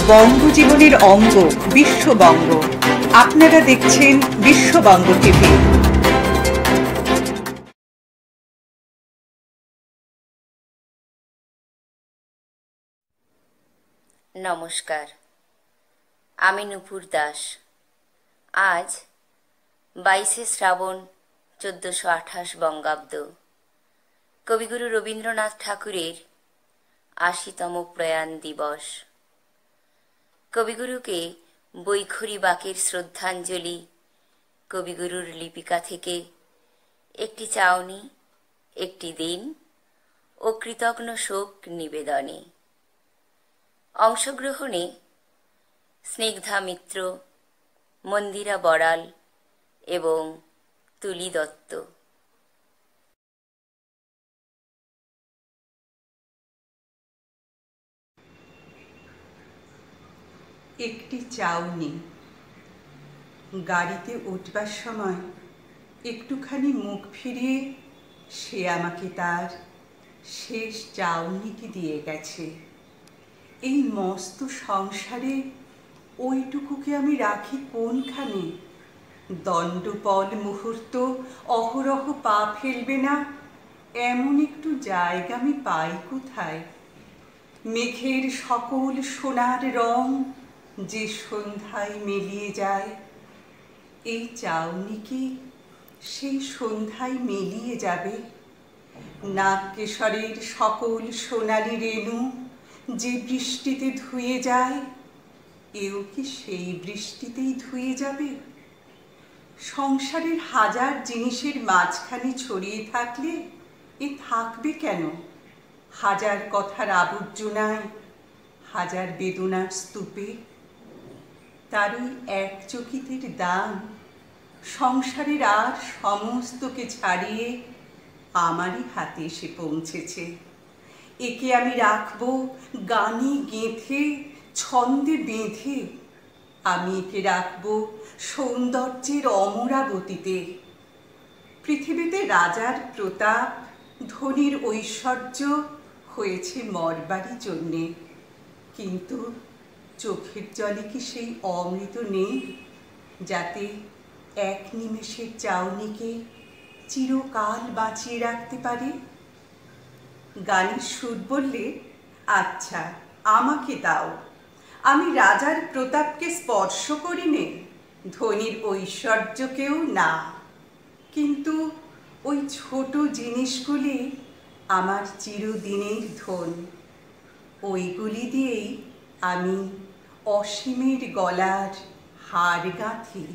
বঙ্গজীবনের অঙ্গ বিশ্ববঙ্গ। আপনারা দেখছেন বিশ্ববঙ্গ টিভি। নমস্কার, আমি নূপুর দাস। আজ 22শে শ্রাবণ 1428 বঙ্গাব্দ, কবিগুরু রবীন্দ্রনাথ ঠাকুরের ৮০তম প্রয়াণ দিবস। কবিগুরুকে বৈখরী বাকের শ্রদ্ধাঞ্জলি কবিগুরুর লিপিকা থেকে একটি চাউনি, একটি দিন ও কৃতজ্ঞ শোক নিবেদনে। অংশগ্রহণে স্নিগ্ধা মিত্র, মন্দিরা বড়াল এবং তুলি দত্ত। একটি চাউনি। গাড়িতে উঠবার সময় একটুখানি মুখ ফিরিয়ে সে আমাকে তার শেষ চাউনিটি দিয়ে গেছে। এই মস্ত সংসারে ওইটুকুকে আমি রাখি কোনখানে? দণ্ডপল মুহূর্ত অহরহ পা ফেলবে না এমন একটু জায়গা আমি পাই কোথায়? মেঘের সকল সোনার রং যে সন্ধ্যায় মিলিয়ে যায়, এই চাউনি কি সেই সন্ধ্যায় মিলিয়ে যাবে? নাগকেশরের সকল সোনালি রেণু যে বৃষ্টিতে ধুয়ে যায়, এও কি সেই বৃষ্টিতেই ধুয়ে যাবে? সংসারের হাজার জিনিসের মাঝখানে ছড়িয়ে থাকলে এ থাকবে কেন? হাজার কথার আবর্জনায়, হাজার বেদনার স্তূপে। তার ওই এক চকিতের দান সংসারের আর সমস্তকে ছাড়িয়ে আমারই হাতে এসে পৌঁছেছে। একে আমি রাখবো গানে গেঁথে, ছন্দে বেঁধে। আমি একে রাখবো সৌন্দর্যের অমরাবতীতে। পৃথিবীতে রাজার প্রতাপ, ধনীর ঐশ্বর্য হয়েছে মরবারই জন্যে, কিন্তু চোখের জলে কি সেই অমৃত নেই যাতে এক নিমেষের চাউনিকে চিরকাল বাঁচিয়ে রাখতে পারে? গানের সুর বললে, আচ্ছা আমাকে দাও, আমি রাজার প্রতাপকে স্পর্শ করি নে, ধনীর ঐশ্বর্যকেও না, কিন্তু ওই ছোট জিনিসগুলি আমার চিরদিনের ধন। ওইগুলি দিয়েই আমি অসীমের গলার হার গাঁথি।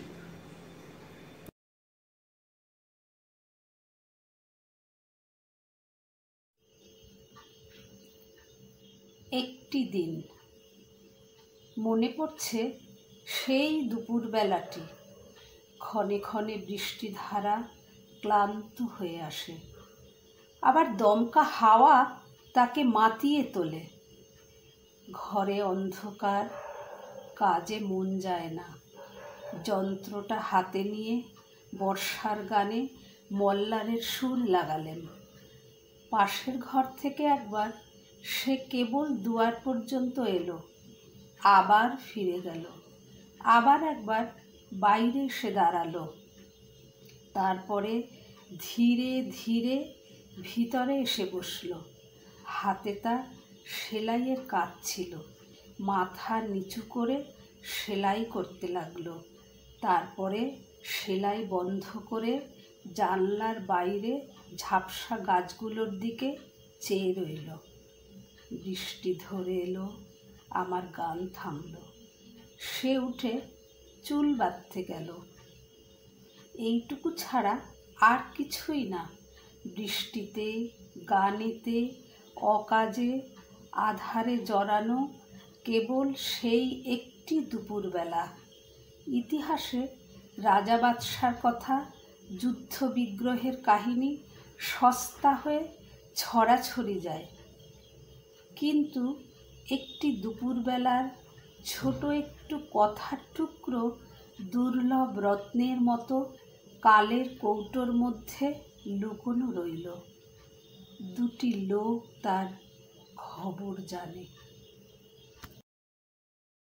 একটি দিন মনে পড়ছে সেই দুপুরবেলাটি। ক্ষণে ক্ষণে বৃষ্টিধারা ক্লান্ত হয়ে আসে, আবার দমকা হাওয়া তাকে মাতিয়ে তোলে। ঘরে অন্ধকার, কাজে মন যায় না। যন্ত্রটা হাতে নিয়ে বর্ষার গানে মল্লারের সুর লাগালেন। পাশের ঘর থেকে একবার সে কেবল দুয়ার পর্যন্ত এলো, আবার ফিরে গেল। আবার একবার বাইরে এসে দাঁড়ালো, তারপরে ধীরে ধীরে ভিতরে এসে বসল। হাতে তার সেলাইয়ের কাজ ছিল, মাথা নিচু করে সেলাই করতে লাগলো। তারপরে সেলাই বন্ধ করে জানলার বাইরে ঝাপসা গাছগুলোর দিকে চেয়ে রইল। বৃষ্টি ধরে এলো, আমার গান থামল। সে উঠে চুল বাঁধতে গেল। এইটুকু ছাড়া আর কিছুই না। বৃষ্টিতে, গানেতে, অকাজে, আধারে জড়ানো কেবল সেই একটি দুপুরবেলা। ইতিহাসে রাজা বাদশার কথা, যুদ্ধ বিগ্রহের কাহিনী সস্তা হয়ে ছড়াছড়ি যায়, কিন্তু একটি দুপুরবেলার ছোট একটু কথার টুকরো দুর্লভ রত্নের মতো কালের কৌটোর মধ্যে লুকোনো রইল। দুটি লোক তার খবর জানে।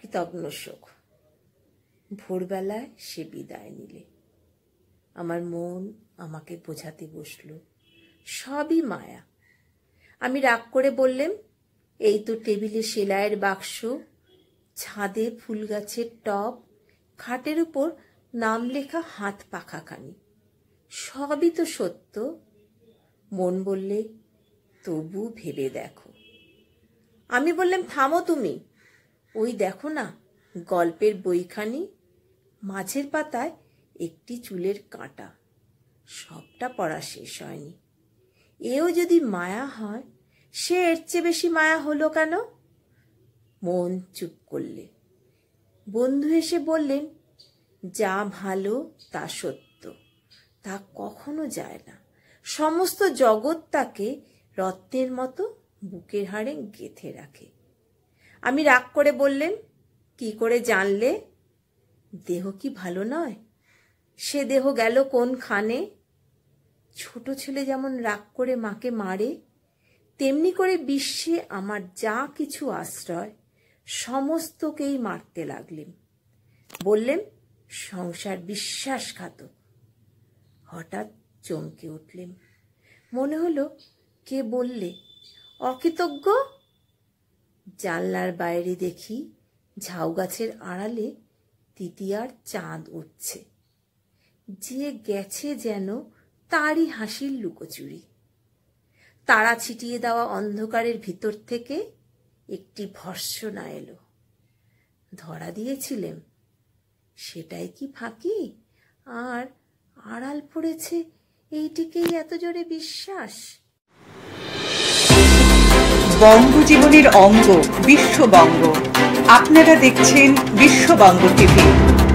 কৃতজ্ঞ শোক। ভোরবেলায় সে বিদায় নিলে। আমার মন আমাকে বোঝাতে বসল, সবই মায়া। আমি রাগ করে বললাম, এই তো টেবিলে সেলাইয়ের বাক্স, ছাদে ফুল গাছের টব, খাটের উপর নাম লেখা হাত পাখাখানি, সবই তো সত্য। মন বললে, তবু ভেবে দেখো। আমি বললাম, থামো তুমি, ওই দেখো না গল্পের বইখানি, মাঝের পাতায় একটি চুলের কাঁটা। সবটা পড়া শেষ হয়নি। এও যদি মায়া হয়, সে এর চেয়ে বেশি মায়া হলো কেন? মন চুপ করলে। বন্ধু এসে বললেন, যা ভালো তা সত্য, তা কখনো যায় না। সমস্ত জগৎ তাকে রত্নের মতো বুকের হাড়ে গেঁথে রাখে। আমি রাগ করে বললেন, কি করে জানলে? দেহ কি ভালো নয়? সে দেহ গেল কোনখানে? ছোট ছেলে যেমন রাগ করে মাকে মারে, তেমনি করে বিশ্বে আমার যা কিছু আশ্রয় সমস্তকেই মারতে লাগলেন। বললেন, সংসার বিশ্বাসঘাতক। হঠাৎ চমকে উঠলেন। মনে হলো কে বললে, অকৃতজ্ঞ। জানলার বাইরে দেখি ঝাউ গাছের আড়ালে তৃতীয়ার চাঁদ উঠছে। যে গেছে যেন তারই হাসির লুকোচুরি। তারা ছিটিয়ে দেওয়া অন্ধকারের ভিতর থেকে একটি ভর্ৎসনা এলো। ধরা দিয়েছিলেন, সেটাই কি ফাঁকি? আর আড়াল পড়েছে এইটিকেই এত জোরে বিশ্বাস। বঙ্গজীবনের অঙ্গ বিশ্ববঙ্গ। আপনারা দেখছেন বিশ্ববঙ্গ টিভি।